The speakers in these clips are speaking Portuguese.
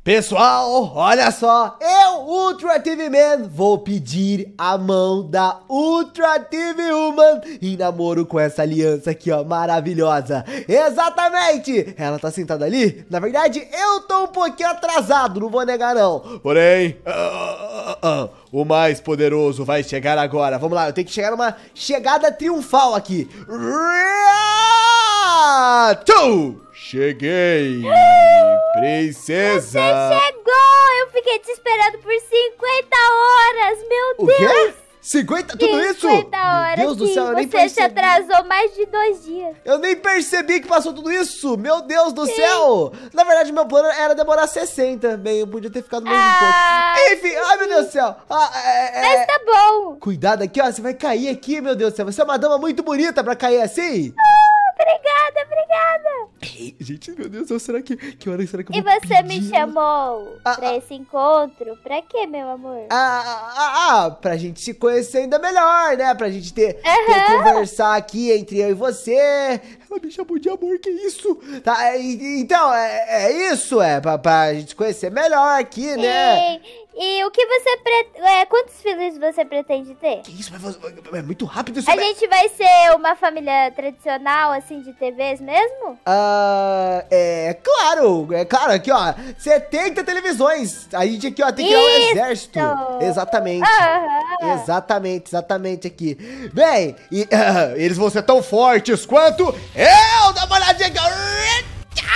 Pessoal, olha só, eu, Ultra TV Man, vou pedir a mão da Ultra TV Woman em namoro com essa aliança aqui, ó, maravilhosa. Exatamente, ela tá sentada ali, na verdade, eu tô um pouquinho atrasado, não vou negar não. Porém, o mais poderoso vai chegar agora. Vamos lá, eu tenho que chegar numa chegada triunfal aqui. Cheguei, princesa. Você chegou! Eu fiquei te esperando por 50 horas, meu Deus! O quê? 50? Tudo isso? 50 horas, meu Deus do céu, eu nem você percebi. se atrasou mais de 2 dias. Eu nem percebi que passou tudo isso. Meu Deus do céu. Na verdade, meu plano era demorar 60. Bem, eu podia ter ficado mais um pouco. Enfim, ai meu Deus do céu. Mas tá bom. Cuidado aqui, ó, você vai cair aqui, meu Deus do céu. Você é uma dama muito bonita pra cair assim. Obrigada, obrigada. Gente, meu Deus do céu, será que hora será que eu E vou você me pedir? chamou pra esse encontro? Pra quê, meu amor? Pra gente se conhecer ainda melhor, né? Pra gente ter conversar aqui entre eu e você. Ela me chamou de amor, que isso? Tá, então, é isso, pra gente se conhecer melhor aqui, né? E o que você quantos filhos você pretende ter? Que isso? É muito rápido isso. A gente vai ser uma família tradicional, assim, de TVs mesmo? É claro, aqui ó, 70 televisões, a gente aqui ó, tem que ir ao exército, exatamente, exatamente aqui, bem, eles vão ser tão fortes quanto eu, dá uma olhadinha aqui,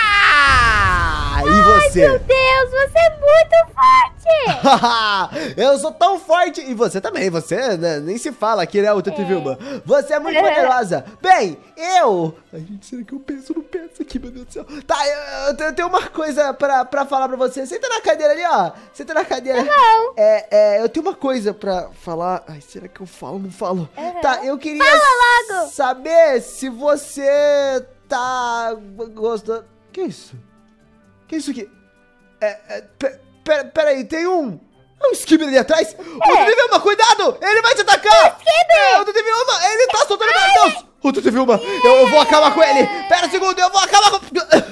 e você? Ai, meu Deus, você é muito forte! Eu sou tão forte, e você também, você né, nem se fala aqui, né, Ultra TV Woman. Você é muito poderosa. Bem, ai, gente, será que eu penso no peço aqui, meu Deus do céu? Tá, eu tenho uma coisa pra falar pra você. Senta na cadeira ali, ó. Senta na cadeira. Não. Eu tenho uma coisa pra falar. Ai, será que eu falo? Não falo. Tá, eu queria Fala logo. saber se você tá gostando. Que isso? Que isso aqui? Peraí, tem um Skibber ali atrás. O TV Woman, cuidado! Ele vai te atacar! O TV Woman, ele tá soltando meu Deus! O TV Woman, eu vou acabar com ele! Pera um segundo, eu vou acabar com...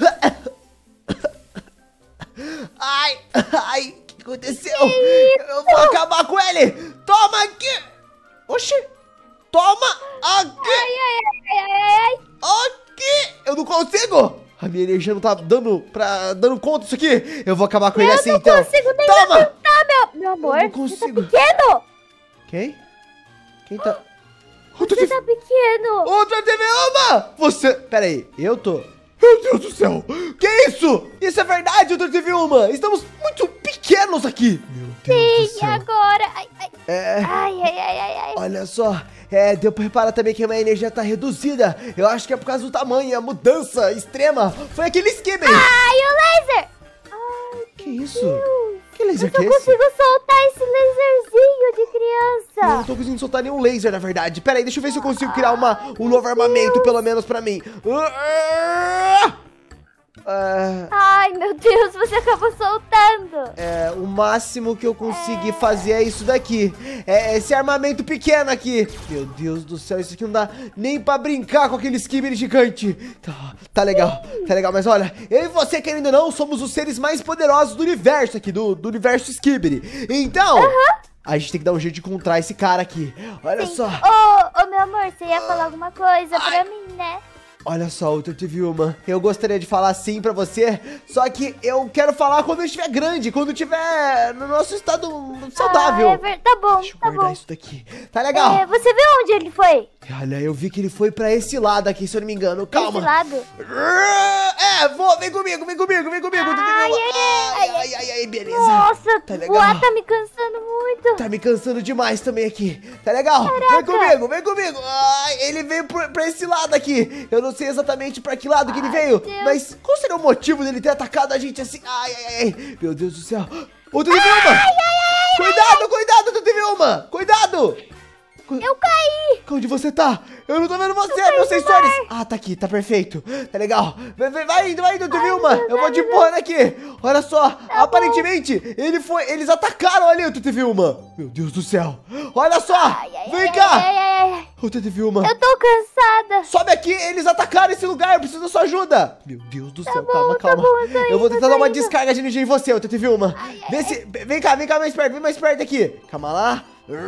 Ai, o que aconteceu? Eu vou acabar com ele! Toma aqui! Oxi! Toma aqui! Ai. Aqui! Eu não consigo! A minha energia não tá dando conta disso aqui. Eu vou acabar com ele assim, então. Eu não consigo nem levantar, meu amor. Eu não consigo. Você tá pequeno. Quem? Quem tá... Você tá pequeno. Outra TV Woman! Você... Pera aí, eu tô... Meu Deus do céu! Que isso? Isso é verdade, Ultra TV Woman! Estamos muito pequenos aqui! Meu Deus do céu! Agora... Ai. Olha só, deu pra reparar também que a minha energia tá reduzida. Eu acho que é por causa do tamanho, a mudança extrema. Foi aquele Skibber! Ai, o laser! Que isso? Que laser que é eu esse? consigo soltar esse laserzinho de criança. Eu não tô conseguindo soltar nenhum laser, na verdade. Pera aí, deixa eu ver se eu consigo criar um novo armamento, pelo menos pra mim. Ai, meu Deus, você acabou soltando. O máximo que eu consegui fazer é isso daqui. Esse armamento pequeno aqui. Meu Deus do céu, isso aqui não dá nem pra brincar com aquele Skibber gigante. Tá legal, mas olha, eu e você, querendo ou não, somos os seres mais poderosos do universo aqui, do universo Skibber. Então, a gente tem que dar um jeito de encontrar esse cara aqui. Olha só. Ô, meu amor, você ia falar alguma coisa pra mim, né? Olha só, Ultra TV Woman, eu gostaria de falar sim pra você, só que eu quero falar quando eu estiver grande, quando eu estiver no nosso estado saudável. Tá bom, Deixa eu guardar isso daqui. Tá legal? Você viu onde ele foi? Olha, eu vi que ele foi pra esse lado aqui, se eu não me engano. Calma. Esse lado? Vem comigo. Ai, beleza. Nossa, tá legal. voar tá me cansando muito. Tá me cansando demais também aqui. Tá legal? Caraca. Vem comigo. Ai, ele veio pra esse lado aqui. Eu não sei exatamente pra que lado que ele veio, mas qual seria o motivo dele ter atacado a gente assim? Ai. Meu Deus do céu. Ô, TV Woman. Cuidado, TV Woman. Cuidado. Eu caí! Onde você tá? Eu não tô vendo você, meus sensores! Tá aqui, tá perfeito. Tá legal. Vai indo, TV Woman. Eu vou te empurrando aqui. Olha só, aparentemente, eles atacaram ali o TV Woman. Meu Deus do céu. Olha só, vem cá. Tete Vilma. Eu tô cansada. Sobe aqui, eles atacaram esse lugar, eu preciso da sua ajuda. Meu Deus do céu, calma, Tá calma. bom, eu tô Eu vou indo, tentar tô dar uma indo. descarga de energia em você, Tete Vilma. Vem cá vem mais perto aqui. Calma lá.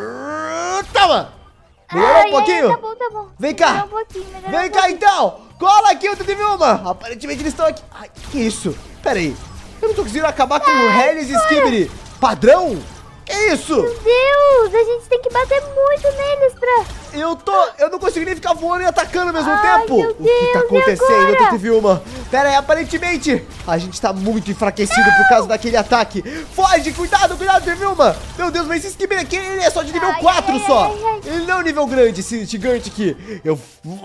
Toma. Melhorou um pouquinho? Tá bom. Vem cá. Melhorou um pouquinho, melhorou Vem um cá então. Cola aqui, Tete Vilma. Aparentemente eles estão aqui. Ai, que isso? Pera aí. Eu não tô conseguindo acabar com o Hellis e Skibidi. Padrão? Que isso? Meu Deus, a gente tem que bater muito neles pra... Eu não consigo nem ficar voando e atacando ao mesmo Ai, tempo. meu O que tá Deus, e acontecendo, agora? Tete Vilma? Pera aí, aparentemente a gente tá muito enfraquecido por causa daquele ataque. Foge, cuidado, Tete Vilma. Meu Deus, mas esse Skibidi aqui, ele é só de nível 4 só. ai. Ele não é um nível grande, esse gigante aqui. Eu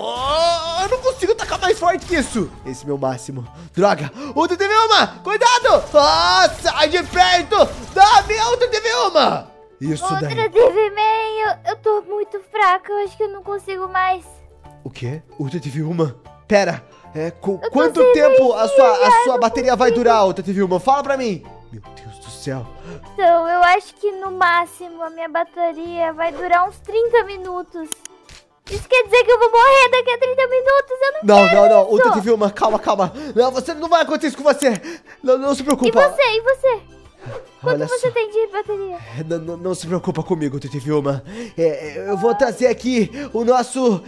não consigo atacar mais forte que isso. Esse é meu máximo. Droga. Ô, Tete Vilma, cuidado. Sai de perto da minha, Tete Vilma. Isso daí. Ultra TV Man, eu tô muito fraca, eu acho que eu não consigo mais. O quê? Ultra TV Vilma? Pera, quanto sem tempo a energia, sua não bateria vai durar, Ultra TV Vilma? Fala pra mim. Meu Deus do céu. Então, eu acho que no máximo a minha bateria vai durar uns 30 minutos. Isso quer dizer que eu vou morrer daqui a 30 minutos? Eu não quero Não, isso. Ultra TV Vilma, calma. Não, não vai acontecer isso com você. Não se E preocupa. você? Quanto Olha você só. tem de bateria? Não se preocupa comigo, Tete Vilma. Eu vou trazer aqui o nosso.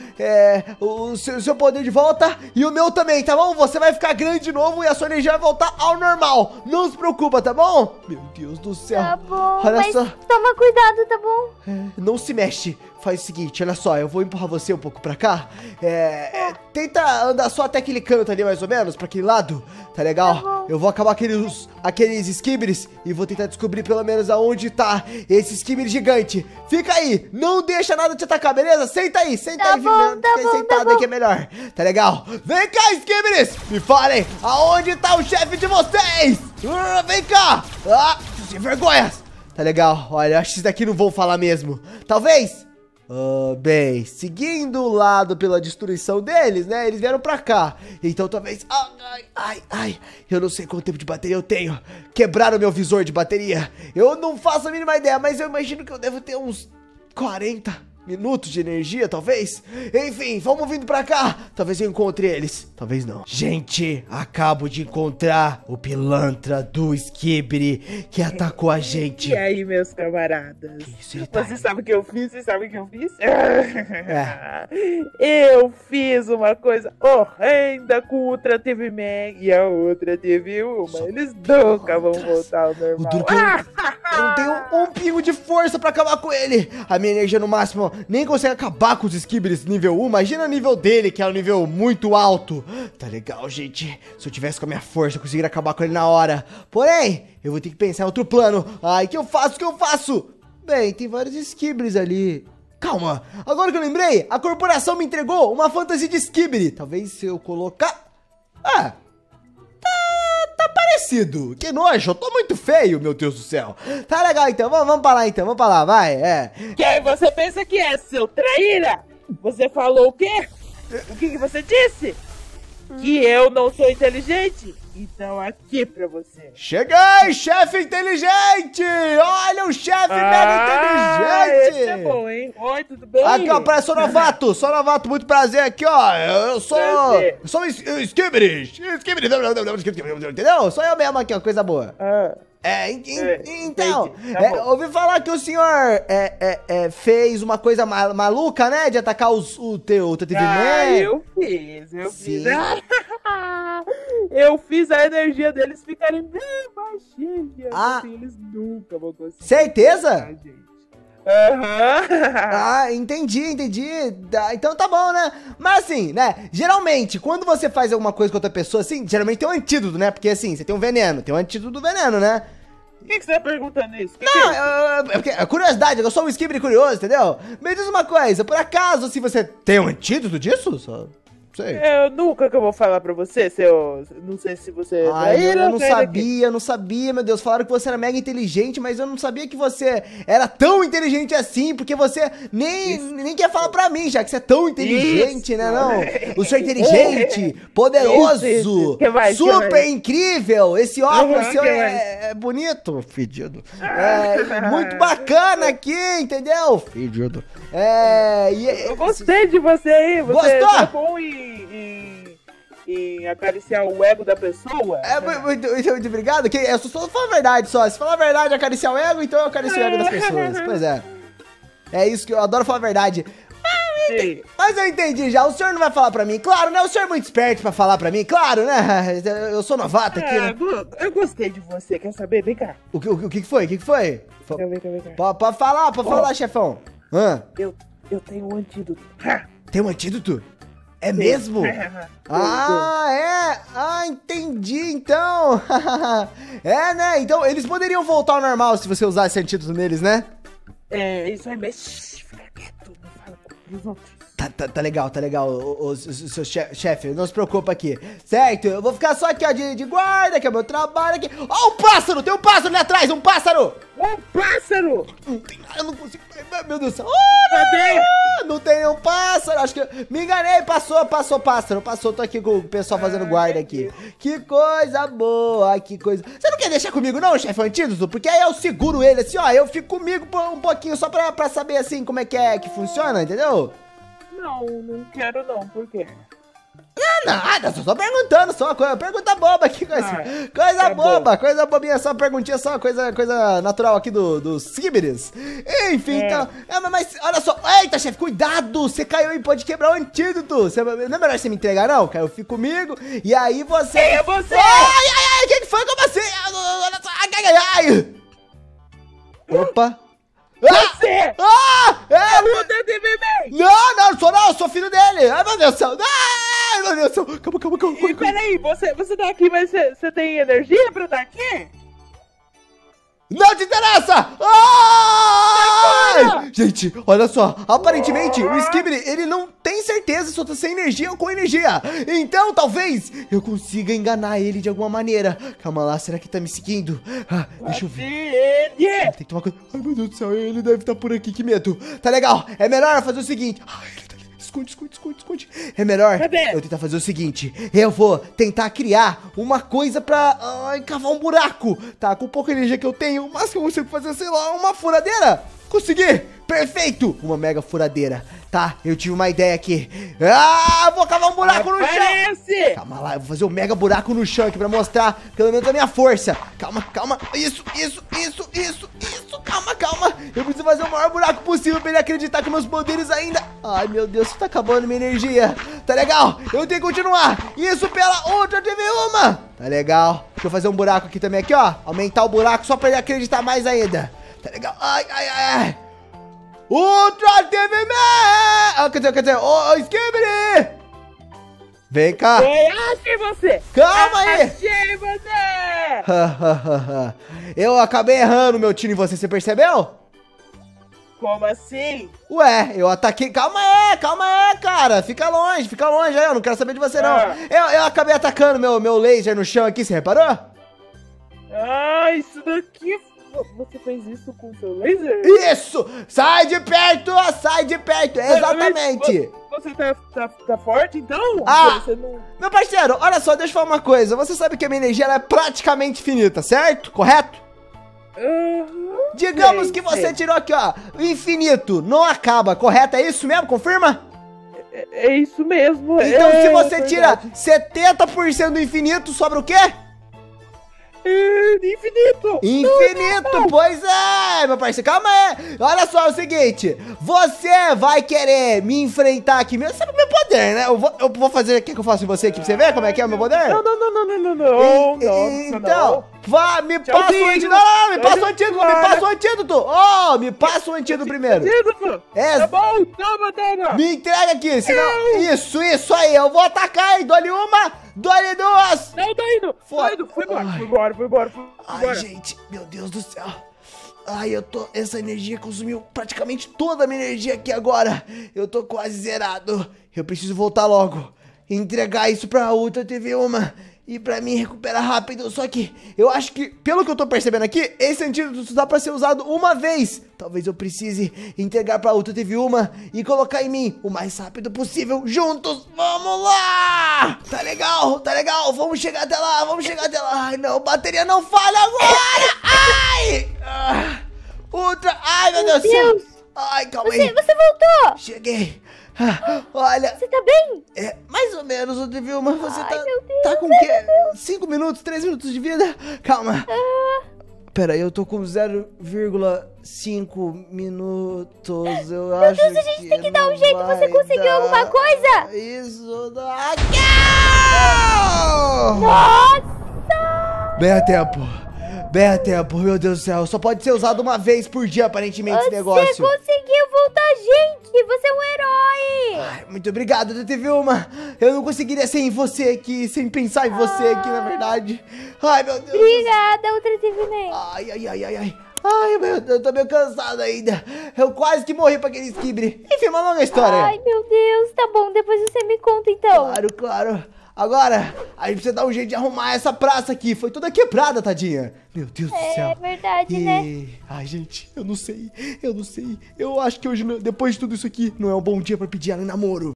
O seu poder de volta e o meu também, tá bom? Você vai ficar grande de novo e a sua energia vai voltar ao normal. Não se preocupa, tá bom? Meu Deus do céu. Tá bom, Olha mas só. toma cuidado, tá bom? Não se mexe. Faz o seguinte, olha só, eu vou empurrar você um pouco pra cá. Tenta andar só até aquele canto ali, mais ou menos, pra aquele lado. Tá legal? Tá bom. Eu vou acabar aqueles Skibidis e vou tentar descobrir pelo menos aonde tá esse Skibidi gigante. Fica aí, não deixa nada te atacar, beleza? Senta aí, Tá aí, bom, tá fica bom, sentado tá aí que é melhor. Tá legal? Vem cá, Skibidis! Me falem, aonde tá o chefe de vocês? Vem cá! Sem vergonhas! Tá legal, olha, acho que esses daqui não vão falar mesmo. Talvez... bem, seguindo o lado pela destruição deles, né? Eles vieram pra cá. Então talvez... Ai, eu não sei quanto tempo de bateria eu tenho. Quebraram meu visor de bateria. Eu não faço a mínima ideia, mas eu imagino que eu devo ter uns 40 minutos de energia, talvez. Enfim, vamos vindo pra cá. Talvez eu encontre eles, talvez não. Gente, acabo de encontrar o pilantra do Skibidi que atacou a gente. E aí, meus camaradas? Isso, ele tá Você aí. sabe o que eu fiz? Vocês sabem o que eu fiz? Eu fiz uma coisa horrenda com o Ultra TV Man e a Ultra TV Uma. Eles nunca vão voltar ao O normal. duro que eu não tenho um pingo de força pra acabar com ele. A minha energia no máximo nem consegue acabar com os Skibidis nível 1. Imagina o nível dele, que é um nível muito alto. Tá legal, gente. Se eu tivesse com a minha força, eu conseguiria acabar com ele na hora. Porém, eu vou ter que pensar em outro plano. Ai, o que eu faço? Bem, tem vários Skibidis ali. Calma, agora que eu lembrei, a corporação me entregou uma fantasia de Skibidi. Talvez se eu colocar... Tá parecido. Que nojo, eu tô muito feio, meu Deus do céu. Tá legal então, vamos pra lá então, vai, Quem você pensa que é, seu traíra? Você falou o quê? O que você disse? Que eu não sou inteligente? Então aqui pra você. Cheguei, chefe inteligente! Olha o chefe mega inteligente! Esse é bom, hein? Oi, tudo bem? Aqui, ó, parece sou novato, muito prazer aqui, ó. Eu sou o Skibidi, entendeu? Sou eu mesmo aqui, ó, coisa boa. Então, entendi. Tá bom. ouvi falar que o senhor fez uma coisa maluca, né? De atacar o teu TV Man. Eu fiz. Sim. Eu fiz a energia deles ficarem bem baixinhas. Ah. Assim, eles nunca vão conseguir. Certeza? atacar a gente. Aham. Entendi. Então tá bom, né? Mas assim, né? Geralmente, quando você faz alguma coisa com outra pessoa, assim, geralmente tem um antídoto, né? Porque assim, você tem um veneno, tem um antídoto do veneno, né? Por que você tá perguntando isso? Porque é curiosidade, eu sou um Skibidi curioso, entendeu? Me diz uma coisa, por acaso, se você tem um antídoto disso? Sei. Nunca que eu vou falar pra você, não sei se você... Eu não sabia, meu Deus. Falaram que você era mega inteligente, mas eu não sabia que você era tão inteligente assim, porque você nem quer falar pra mim, já que você é tão inteligente, né, não? O senhor é inteligente, poderoso, super incrível. Esse óculos seu é bonito, fedido. Muito bacana aqui, entendeu? Fedido. Eu gostei de você aí. Você Gostou? é bom em acariciar o ego da pessoa. Muito obrigado. Eu só falo a verdade só. Se falar a verdade acariciar o ego, então eu acaricio o ego das pessoas. Pois é. É isso que eu adoro falar a verdade. Mas eu entendi já. O senhor não vai falar pra mim. Claro, né? O senhor é muito esperto pra falar pra mim. Claro, né? Eu sou novato aqui, né? Eu gostei de você. Quer saber? Vem cá. O que foi? O que foi? Vem cá. Pode falar, chefão. Eu tenho um antídoto. Tem um antídoto? É mesmo? Entendi, então. Né? Então, eles poderiam voltar ao normal se você usasse antídoto neles, né? Isso aí mesmo. Fica quieto, não fala com os outros. Tá legal, o seu chefe, não se preocupa aqui, certo? Eu vou ficar só aqui, ó, de guarda, que é o meu trabalho aqui. Ó, um pássaro, tem um pássaro ali atrás, um pássaro! Um pássaro! Não tem nada, eu não consigo, meu Deus do céu. Cadê? Não tem nenhum pássaro, acho que me enganei, passou pássaro, tô aqui com o pessoal fazendo guarda aqui. Que coisa boa, que coisa. Você não quer deixar comigo não, chefe antídoto? Porque aí eu seguro ele assim, ó, eu fico comigo por um pouquinho só pra saber assim como é que funciona, entendeu? Não quero não, por quê? Nada, só perguntando, só uma coisa, pergunta boba aqui, coisa boba, coisa bobinha, só perguntinha, só coisa natural aqui dos Skibiris. Enfim, então, mas olha só, eita, chefe, cuidado, você caiu e pode quebrar o antídoto. Não é melhor você me entregar, não? Caiu, fica comigo, e aí você... É você! Ai, quem foi? Como assim? Ai. Opa. Você! Não, sou filho dele. Ai, meu Deus do céu. Ai, meu Deus do céu. Calma. E peraí, você tá aqui, mas você tem energia pra estar aqui? Não te interessa! Ai! Gente, olha só. Aparentemente, o Skibidi, ele não tem certeza se eu tô sem energia ou com energia. Então, talvez, eu consiga enganar ele de alguma maneira. Calma lá, será que tá me seguindo? Deixa eu ver. Tem que tomar cuidado. Ai, meu Deus do céu, ele deve estar por aqui. Que medo. Tá legal. É melhor fazer o seguinte. Ai, ele tá ali. Esconde. É melhor eu tentar fazer o seguinte. Eu vou tentar criar uma coisa pra cavar um buraco. Tá, com pouca energia que eu tenho, mas que eu consigo fazer, sei lá, uma furadeira. Consegui! Perfeito! Uma mega furadeira. Tá, eu tive uma ideia aqui. Vou cavar um buraco no chão. Calma lá, eu vou fazer um mega buraco no chão aqui pra mostrar pelo menos a minha força. Calma. Isso. Calma. Eu preciso fazer o maior buraco possível pra ele acreditar que meus poderes ainda... Ai, meu Deus, tá acabando minha energia. Tá legal, eu tenho que continuar. Isso pela Ultra TV Uma. Tá legal. Deixa eu fazer um buraco aqui também, aqui, ó. Aumentar o buraco só pra ele acreditar mais ainda. Tá legal. Ai. Ultra TV Man! Quer dizer, Skibidi! Vem cá. Achei você! Calma aí! Achei você! Eu acabei errando meu tiro em você percebeu? Como assim? Ué, eu ataquei... Calma aí, cara. Fica longe aí, eu não quero saber de você, não. Eu acabei atacando meu laser no chão aqui, você reparou? Isso daqui... Você fez isso com o seu laser? Isso! Sai de perto, exatamente! Você tá forte, então? Você não... Meu parceiro, olha só, deixa eu falar uma coisa. Você sabe que a minha energia ela é praticamente infinita, certo? Correto? Digamos que você tirou aqui, ó, infinito, não acaba, correto? É isso mesmo? Confirma? É isso mesmo. Então se você tira 70% do infinito, sobra o quê? Infinito! Não. Pois é, meu parceiro, calma aí. Olha só, é o seguinte, você vai querer me enfrentar aqui mesmo, sabe o meu poder, né? Eu vou fazer, quer que eu faça em você aqui pra você ver como é que é o meu poder? Não. Então, vá, me passa o antídoto. Não, me passa o antídoto. Me passa o antídoto primeiro. Tá bom, toma. Me entrega aqui, senão... Isso aí, eu vou atacar, hein? Dou-lhe uma, dou-lhe duas. Não, tá indo. Foi embora. Ai, gente, meu Deus do céu. Essa energia consumiu praticamente toda a minha energia aqui agora. Eu tô quase zerado. Eu preciso voltar logo. entregar isso pra Ultra TV Uma e pra mim recuperar rápido. Só que eu acho que, pelo que eu tô percebendo aqui, esse antídoto dá pra ser usado uma vez. Talvez eu precise entregar pra Ultra TV Uma e colocar em mim o mais rápido possível. Juntos, vamos lá! Tá legal, vamos chegar até lá, Ai, não, bateria não falha agora! Ai! Ultra, ai, meu Deus do céu! Ai, calma aí. Você voltou! Cheguei. Olha. Você tá bem? É, mais ou menos, Ultra TV Uma. Você Ai, meu Deus, tá com o quê? 5 minutos, 3 minutos de vida? Calma. Pera aí, eu tô com 0,5 minutos. Eu acho Deus, a gente tem que dar um jeito. Você conseguiu alguma coisa? Isso daqui! Nossa! Bem a tempo, meu Deus do céu. Só pode ser usado uma vez por dia, aparentemente, esse negócio. Você conseguiu voltar, gente! Você é um herói! Ai, muito obrigado, Ultra TV Uma. Eu não conseguiria sem você aqui, sem pensar em você aqui, na verdade. Ai, meu Deus. Obrigada, Ultra TV Man. Ai. Ai, meu Deus, eu tô meio cansado ainda. Eu quase que morri pra aquele skibre. Enfim, uma longa história. Ai, meu Deus. Tá bom, depois você me conta, então. Claro. Agora, a gente precisa dar um jeito de arrumar essa praça aqui. Foi toda quebrada, tadinha. Meu Deus do céu. É verdade, né? Ai, gente, eu não sei. Eu acho que hoje, depois de tudo isso aqui, não é um bom dia pra pedir ela em namoro.